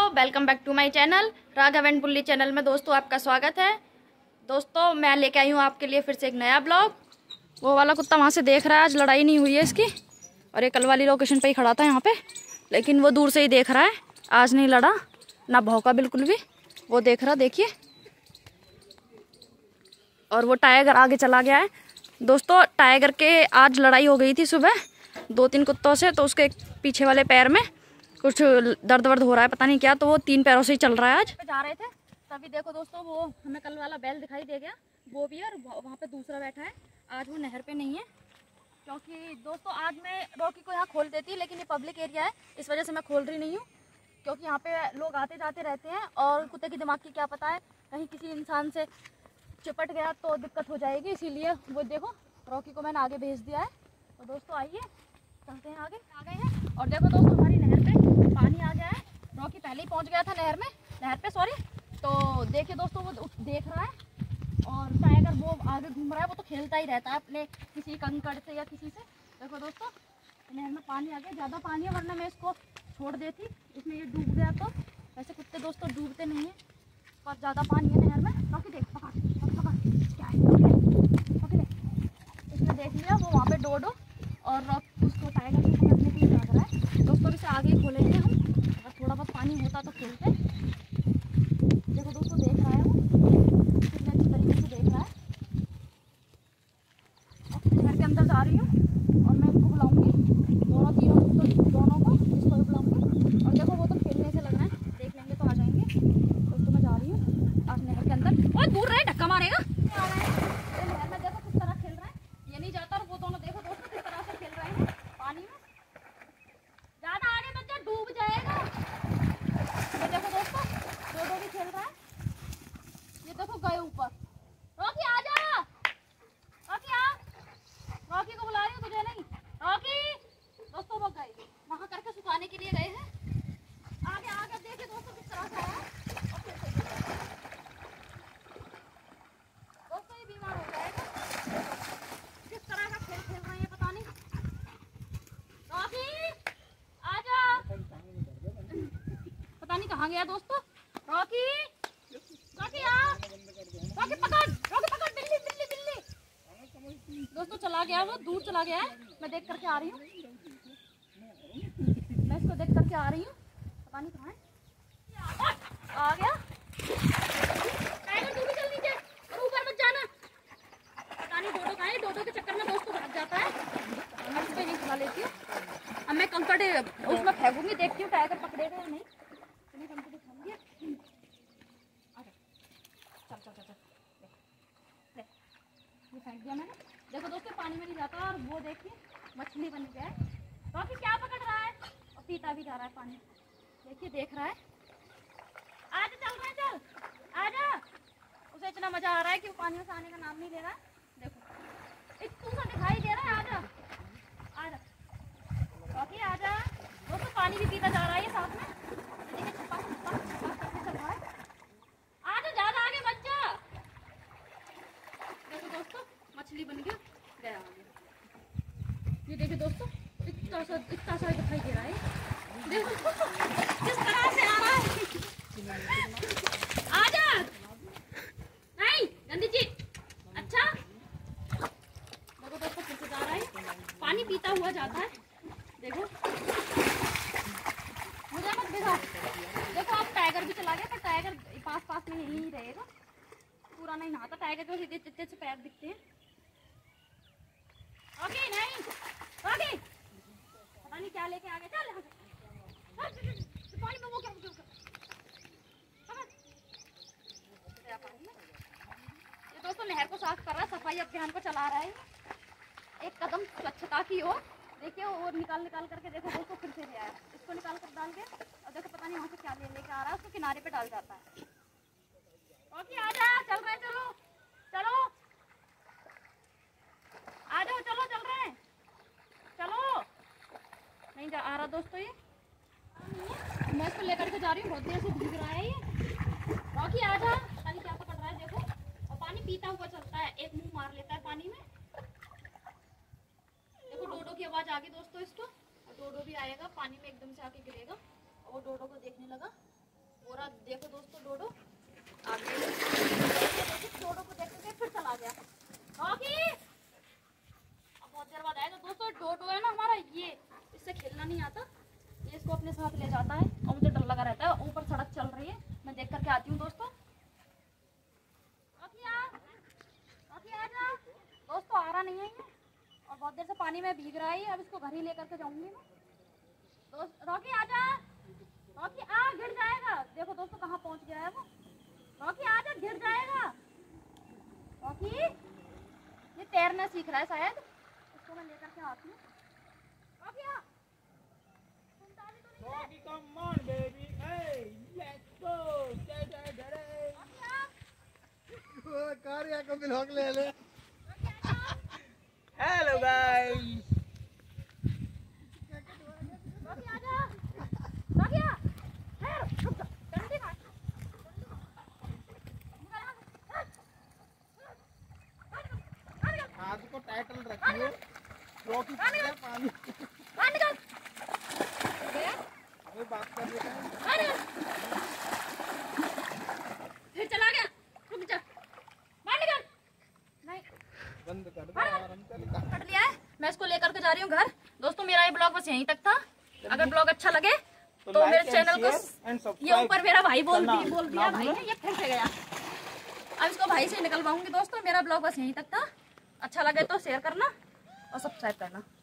Welcome back to my channel Raghav and Bully channel में दोस्तों आपका स्वागत है। दोस्तों मैं लेके आई हूँ आपके लिए फिर से एक नया ब्लॉग। वो वाला कुत्ता वहाँ से देख रहा है, आज लड़ाई नहीं हुई है इसकी, और ये कल वाली लोकेशन पे ही खड़ा था यहाँ पे, लेकिन वो दूर से ही देख रहा है, आज नहीं लड़ा ना भौंका बिल्कुल भी, वो देख रहा देखिए। और वो टाइगर आगे चला गया है। दोस्तों टाइगर के आज लड़ाई हो गई थी सुबह 2-3 कुत्तों से, तो उसके पीछे वाले पैर में कुछ दर्द वर्द हो रहा है, पता नहीं क्या, तो वो 3 पैरों से ही चल रहा है। आज जा रहे थे तभी देखो दोस्तों वो हमें कल वाला बैल दिखाई दे गया, वो भी है, और वहाँ पे दूसरा बैठा है। आज वो नहर पे नहीं है, क्योंकि दोस्तों आज मैं रॉकी को यहाँ खोल देती, लेकिन ये पब्लिक एरिया है, इस वजह से मैं खोल रही नहीं हूँ, क्योंकि यहाँ पे लोग आते जाते रहते हैं और कुत्ते की दिमाग की क्या पता है, कहीं किसी इंसान से चिपट गया तो दिक्कत हो जाएगी, इसीलिए वो देखो रॉकी को मैंने आगे भेज दिया है। तो दोस्तों आइए चलते हैं, आगे आ गए हैं। और देखो दोस्तों हमारी नहर पे पानी आ गया है, रॉकी पहले ही पहुंच गया था नहर पे सॉरी। तो देखिए दोस्तों वो देख रहा है, और टाइगर वो आगे घूम रहा है, वो तो खेलता ही रहता है अपने किसी कंकड़ से या किसी से। देखो दोस्तों नहर में पानी आ गया, ज़्यादा पानी है, वरना मैं इसको छोड़ देती, इसमें ये डूब गया तो। वैसे कुत्ते दोस्तों डूबते नहीं हैं, पर ज़्यादा पानी है नहर में। रॉकी देख पकड़ क्या है, पकड़े इसने देख लिया, वो वहाँ पे डोडो और उसको टाइगर को पकड़ने के लिए लग रहा है। दोस्तों इसे आगे ही खोलेंगे हम, अगर थोड़ा बहुत पानी होता तो खेलते। देखो दोस्तों देख रहा है वो कितने अच्छे तरीके से देख रहा है। और घर के अंदर जा रही हूँ और मैं इनको बुलाऊंगी, दोनों को इसको भी बुलाऊंगी। और देखो वो तो खेलने से लग रहा है, देख लेंगे तो आ जाएंगे। दोस्तों मैं जा रही हूँ आज नहर के अंदर। और दूर रहे, धक्का मारेगा। नहर में देखो किस तरह खेल रहा है, ये नहीं जाता, और वो दोनों देखो दोस्तों किस तरह से खेल रहे हैं पानी में। ज्यादा आगे मत जा, डूब जाएगा। ये देखो दोस्तों डोडो भी खेल रहा है, ये देखो गए ऊपर। रॉकी आ जा, रॉकी आ, रॉकी को बुला रही हूँ, तुझे नहीं। रॉकी दोस्तों वो गए वहां करके सुखाने के लिए गए हैं। आगे आगे देखिए दोस्तों किस तरह से है, और फिर से दोस्तों ये बीमार हो जाएगा, किस तरह का खेल खेल रहे हैं पता नहीं। रॉकी आजा, पता नहीं कहाँ गया दोस्तों। रॉकी रॉकी आ, रॉकी पकड़, रॉकी पकड़, बिल्ली बिल्ली बिल्ली। दोस्तों चला गया, वो दूर चला गया है, मैं देख करके आ रही हूँ, मैं इसको देख करके आ रही हूँ, पता नहीं कहाँ है। आ गया टाइगर, तू भी चल नीचे, ऊपर मत जाना। पता नहीं डोडो कहाँ है, डोडो के चक्कर में दोस्तों भाग जाता है, मैं उस पर नहीं खा लेती हूँ। अब मैं कंकड़ उसमें फेंकूंगी, देखती हूँ टाइगर पकड़ेगा या नहीं। मैं कंकड़ खाऊंगी, चल चल चल चल, ये फेंक दिया मैंने। देखो दोस्तों पानी में नहीं जाता, और वो देखिए मछली बन गया है। रॉकी क्या पकड़ रहा है, और पीता भी जा रहा है पानी, देखिए देख रहा है। आज चल रहा है, चल आजा, उसे इतना मजा आ रहा है कि वो पानी से आने का नाम नहीं ले रहा है। देखो इतना सा दिखाई दे रहा है, आजा आजा रॉकी आजा। दोस्तों पानी भी पीता जा रहा है ये साथ में, देखिए छुपा छुपा छुपा करके चल रहा है। आजा ज्यादा आगे मत जा। देखो दोस्तों मछली बन गया आगे, ये देखिए दोस्तों इतना सा दिखाई दे रहा है, देखो किस तरह से आ रहा है। आजा नहीं गंदी चीज, अच्छा देखो दोस्तों फिर से जा रहा है, पानी पीता हुआ जाता है। देखो मुझे मत दिखा, देखो अब टाइगर भी चला गया, पर टाइगर पास में ही रहेगा, पूरा नहीं नहाता, टाइगर को सीधे चित्ते से पैर दिखते हैं। ओके नहीं ओके, पता नहीं क्या लेके आ गया, चल पानी में वो क्या ये दोस्तों नहर को साफ कर रहा है, सफाई अभियान को चला रहा है, एक कदम स्वच्छता की ओर। देखिए और निकाल करके देखो दोस्तों फिर से ले आया, इसको निकाल कर डाल के, और देखो पता नहीं वहाँ से क्या लेके आ रहा है, उसको किनारे पे डाल जाता है। ओके आजा, चल रहे हैं, चलो चलो आ जाओ, चलो चल रहे हैं, चलो नहीं जा आ रहा दोस्तों, ये मैं इसको लेकर के जा रही हूँ, बहुत देर से भीग रहा है ये। रॉकी आजा, पता नहीं क्या पकड़ रहा है देखो, और पानी पीता हुआ चलता है, एक मुंह मार लेता है पानी में। देखो डोडो की आवाज आ गई दोस्तों इसको, और डोडो भी आएगा पानी में, एकदम से आके गिरेगा, और वो डोडो को देखने लगा। पूरा देखो दोस्तों डोडो आगे डोडो को देख के फिर चला गया। रॉकी अब बहुत देर बाद आएगा। दोस्तों डोडो है ना हमारा, ये इससे खेलना नहीं आता, ये इसको अपने साथ ले जाता है और मुझे डर लगा रहता है। ऊपर सड़क चल रही है, मैं देख करके आती हूँ दोस्तों। रॉकी आ जा। दोस्तों आ रहा नहीं है ये और बहुत देर से पानी में भीग रहा है। अब इसको घर ही लेकर के जाऊंगी मैं। दोस्त रॉकी आ जा। रॉकी आ, गिर जाएगा। देखो दोस्तों कहाँ पहुंच गया है वो। रॉकी आ जा, गिर जाएगा। रॉकी ये तैरना सीख रहा है शायद, इसको मैं लेकर के आती हूँ। रॉकी आ, सुनता भी तो नहीं है। Rocky, come on, baby. Hey, let's go. Rocky आ। कार्य को ब्लॉग ले ले। रॉकी आ जा। Hello guys. रॉकी आ जा। रॉकी आ। रुक जा, डंडे मार। हाथ को टाइटल रखिए। रॉकी निकल पानी। बाहर निकल। गया? अबे बात कर रहे हैं। बाहर निकल। फिर चला गया। रुक जा। बाहर निकल। नहीं। बंद कर दो आराम से निकाल। पकड़ लिया है। मैं इसको लेकर के जा रही हूँ घर। दोस्तों मेरा ये ब्लॉग बस यहीं तक था। अगर ब्लॉग अच्छा लगे तो मेरे चैनल को, ये ऊपर मेरा भाई बोल दिया भाई ने, ये फिर से गया। अब इसको भाई से निकलवाऊंगी। दोस्तों मेरा ब्लॉग बस यहीं तक था। अच्छा लगे तो शेयर करना और सब्सक्राइब करना।